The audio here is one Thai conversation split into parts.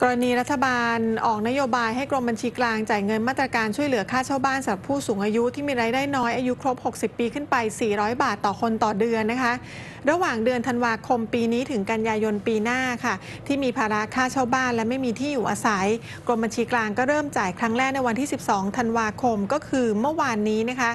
รณีรัฐบาลออกนโยบายให้กรมบัญชีกลางจ่ายเงินมาตรการช่วยเหลือค่าเช่าบ้านสำหรับผู้สูงอายุที่มีรายได้น้อยอายุครบ 60 ปีขึ้นไป 400 บาทต่อคนต่อเดือนนะคะระหว่างเดือนธันวาคมปีนี้ถึงกันยายนปีหน้าค่ะที่มีภาระค่าเช่าบ้านและไม่มีที่อยู่อาศัยกรมบัญชีกลางก็เริ่มจ่ายครั้งแรกในวันที่ 12 ธันวาคมก็คือเมื่อวานนี้นะคะ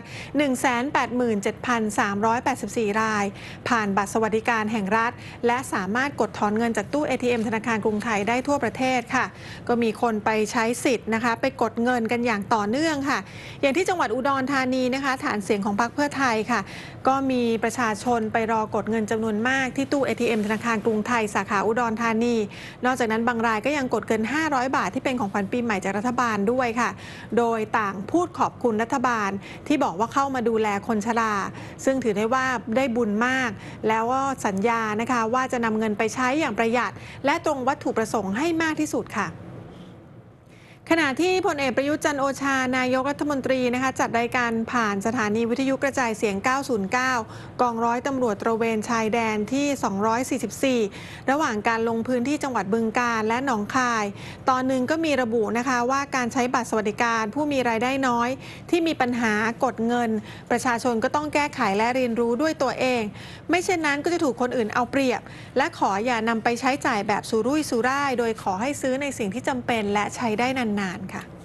187,384 รายผ่านบัตรสวัสดิการแห่งรัฐและสามารถกดถอนเงินจากตู้ ATM ธนาคารกรุงไทยได้ทั่วประเทศค่ะก็มีคนไปใช้สิทธิ์นะคะไปกดเงินกันอย่างต่อเนื่องค่ะอย่างที่จังหวัดอุดรธานีนะคะฐานเสียงของพรรคเพื่อไทยค่ะก็มีประชาชนไปรอกดเงินจำนวนมากที่ตู้ ATM ธนาคารกรุงไทยสาขาอุดรธานีนอกจากนั้นบางรายก็ยังกดเกิน500 บาทที่เป็นของขวัญปีใหม่จากรัฐบาลด้วยค่ะโดยต่างพูดขอบคุณรัฐบาลที่บอกว่าเข้ามาดูแลคนชราซึ่งถือได้ว่าได้บุญมากแล้วก็สัญญานะคะว่าจะนำเงินไปใช้อย่างประหยัดและตรงวัตถุประสงค์ให้มากที่สุดค่ะขณะที่พลเอกประยุทธ์จันทร์โอชานายกรัฐมนตรีนะคะจัดรายการผ่านสถานีวิทยุกระจายเสียง 909 กองร้อยตำรวจตระเวนชายแดนที่ 244 ระหว่างการลงพื้นที่จังหวัดบึงกาฬและหนองคายตอนหนึ่งก็มีระบุนะคะว่าการใช้บัตรสวัสดิการผู้มีรายได้น้อยที่มีปัญหากดเงินประชาชนก็ต้องแก้ไขและเรียนรู้ด้วยตัวเองไม่เช่นนั้นก็จะถูกคนอื่นเอาเปรียบและขออย่านำไปใช้จ่ายแบบสุรุ่ยสุร่ายโดยขอให้ซื้อในสิ่งที่จำเป็นและใช้ได้นานๆค่ะ